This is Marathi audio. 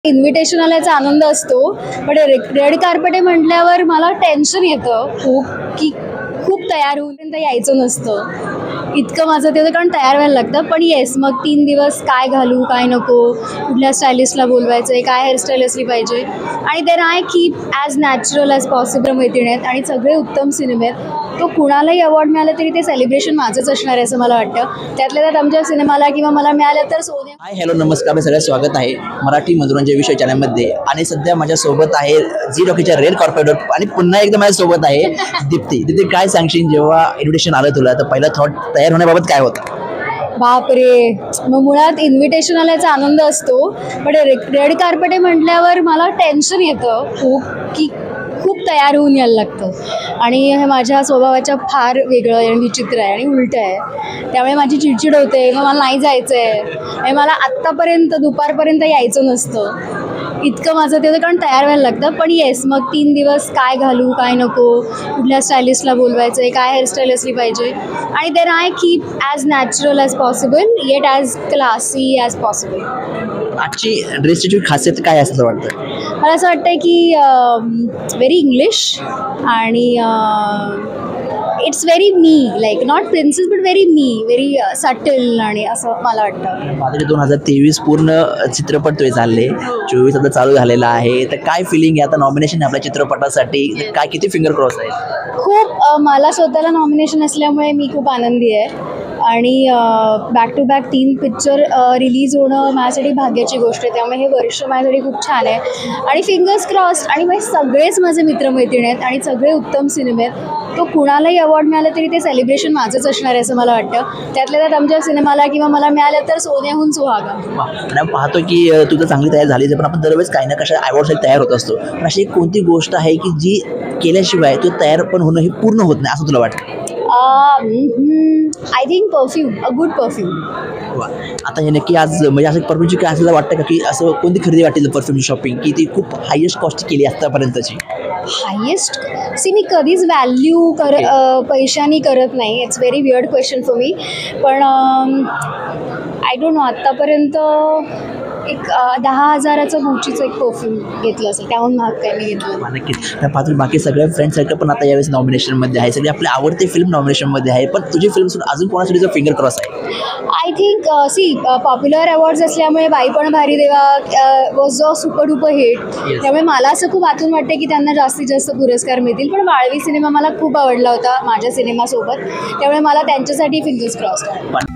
इन्व्हिटेशन आल्याचा आनंद असतो, पण रेड कार्पेट म्हटल्यावर मला टेन्शन येतं खूप, की खूप तयार होऊन यायचं नसतं इतकं माझं ते कारण तयार व्हायला लागतं. पण येस, मग 3 दिवस काय घालू काय नको, कुठल्या स्टायलिस्टला बोलवायचं आहे, काय हेअरस्टाईल असली पाहिजे, आणि then I keep as natural as possible मैत्रिणी आहेत आणि सगळे उत्तम सिनेमे आहेत. तो कुणालाही अवॉर्ड मिळाला तरी ते सेलिब्रेशन माझंच असणार आहे असं मला वाटतं. त्यातल्या त्यात आमच्या सिनेमाला किंवा मला मिळालं तर सोने. हाय हॅलो नमस्कार, मी सगळं स्वागत आहे मराठी मनोरंजन विषय चॅनलमध्ये. आणि सध्या माझ्यासोबत आहे झी टॉकीच्या रेड कॉर्पोरेटर आणि पुन्हा एकदा माझ्यासोबत आहे दीप्ती. दीप्ती, काय सांगशील जेव्हा इन्व्हिटेशन आलं तुला तर पहिला थॉट तयार होण्याबाबत काय होता? बापरे, मग मुळात इन्व्हिटेशन आल्याचा आनंद असतो, पण रेड कार्पेट म्हटल्यावर मला टेन्शन येतं खूप, की खूप तयार होऊन यायला लागतं आणि हे माझ्या स्वभावाच्या फार वेगळं आणि विचित्र आहे आणि उलटं आहे. त्यामुळे माझी चिडचिड होते, मग मला नाही जायचं आहे, मला आत्तापर्यंत दुपारपर्यंत यायचं नसतं इतकं माझं ते कारण तयार व्हायला लागतं. पण येस, मग 3 दिवस काय घालू काय नको, कुठल्या स्टायलिस्टला बोलवायचं आहे, काय हेअरस्टाईल असली पाहिजे, आणि then I keep as natural as possible yet as classy as possible. आजची ड्रेसची खासियत काय असं वाटतं? मला असं वाटतं की व्हेरी इंग्लिश आणि it's very me, like not princess but very me, very subtle, आणि असं मला वाटतं. माझे 2023 पूर्ण चित्रपट तुझे झाले, 24 आता चालू झालेला आहे, तर काय फिलिंग आहे आता नॉमिनेशन आपल्या चित्रपटासाठी? काय किती फिंगर क्रॉस आहे? खूप मला स्वतःला नॉमिनेशन असल्यामुळे मी खूप आनंदी आहे आणि back to back 3 picture release होणं माझ्यासाठी भाग्याची गोष्ट आहे. त्यामुळे हे वर्ष माझ्यासाठी खूप छान आहे आणि फिंगर्स क्रॉस्ड. आणि मग सगळेच माझे मित्रमैत्रिणी आहेत आणि सगळे उत्तम सिनेमे आहेत. तो कुणालाही अवॉर्ड मिळाला तरी ते सेलिब्रेशन माझंच असणार आहे असं मला वाटतं. त्यातल्या त्यात आमच्या सिनेमाला किंवा मला मिळालं तर सोन्याहून सुहागा. आणि पाहतो की तुझं चांगली तयार झाली, पण आपण दरवेळेस काही ना कशा अवॉर्डसाठी तयार होत असतो, पण अशी कोणती गोष्ट आहे की जी केल्याशिवाय तो तयार पण होणं हे पूर्ण होत नाही असं तुला वाटतं? I think perfume, a good perfume. आता हे नक्की आज म्हणजे असं परफ्यूमची काय असं वाटतं का की असं कोणती खरेदी वाटेल परफ्यूमची शॉपिंग की ती खूप हायेस्ट कॉस्ट केली आतापर्यंतची? हायेस्ट मी कधीच व्हॅल्यू पैशानी करत नाही. It's very weird question for me. पण आय डोंट नो, आत्तापर्यंत एक 10,000चं गुचीचं एक परफ्यूम घेतलं असेल, त्याहून महाग काय मी घेतलं. नक्कीच. त्या पाहतो बाकी सगळे फ्रेंड सर्कल पण आता यावेळेस नॉमिनेशनमध्ये आहे, सगळे आपले आवडते फिल्म नॉमिनेशनमध्ये आहे, पण तुझी फिल्म अजून कोणासाठी जो फिंगर क्रॉस आहे? आय थिंक पॉप्युलर अवॉर्ड्स असल्यामुळे बाई पण भारी देवा वॉज जो सुपर डुपर हिट. त्यामुळे मला असं खूप आतून वाटते की त्यांना जास्तीत जास्त पुरस्कार मिळतील. पण वाळवी सिनेमा मला खूप आवडला होता माझ्या सिनेमासोबत, त्यामुळे मला त्यांच्यासाठी फिंगर्स क्रॉस्ड आहे.